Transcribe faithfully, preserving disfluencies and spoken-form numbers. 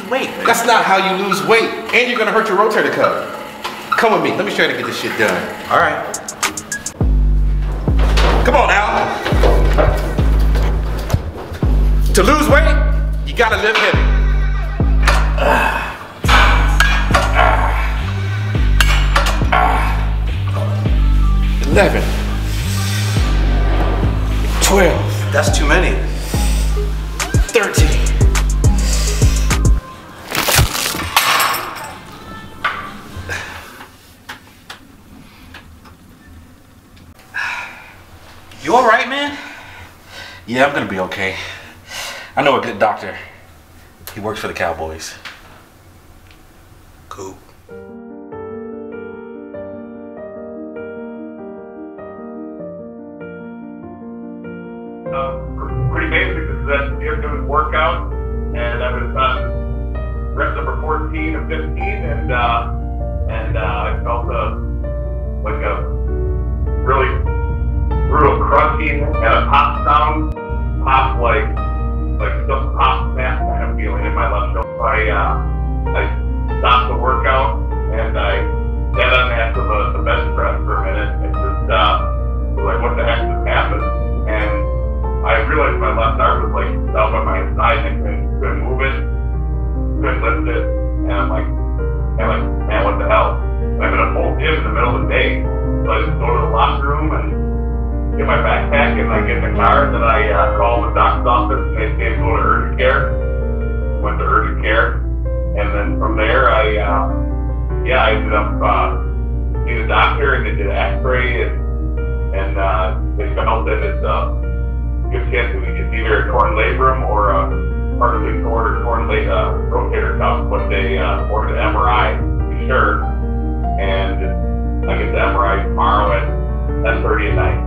weight, man. That's not how you lose weight. And you're gonna hurt your rotator cuff. Come with me. Let me show you how to get this shit done. All right. Come on now. To lose weight, you gotta lift heavy. Ah. Ah. Ah. eleven. twelve. That's too many. thirteen. You all right, man? Yeah, I'm gonna be okay. I know a good doctor. He works for the Cowboys. Cool. Uh, pretty basic. This is that gym doing workout, and I was on rep number fourteen of fifteen, and uh, and uh, I felt a like a really brutal crunching and a pop sound, pop like like just pop snap kind of feeling in my left shoulder. I uh, I stopped the workout and I sat on the edge of the bench press for a minute and just uh, was like, what the heck just happened? And I realized my left arm was like down by my side and couldn't, couldn't move it, couldn't lift it, and I'm like, I'm like, man, what the hell? And I'm in a full gym in the middle of the day, so I just go to the locker room and get my backpack and I get in the car, and then I uh, call the doctor's office and they say to go to urgent care. Went to urgent care, and then from there I, uh, yeah, I ended up uh, seeing a doctor and they did an X-ray and, and uh, they felt that it's a good chance that it's either a torn labrum or a partially torn or torn la- uh, rotator cuff, but they uh, ordered an M R I to be sure, and I get the M R I tomorrow at ten thirty at night.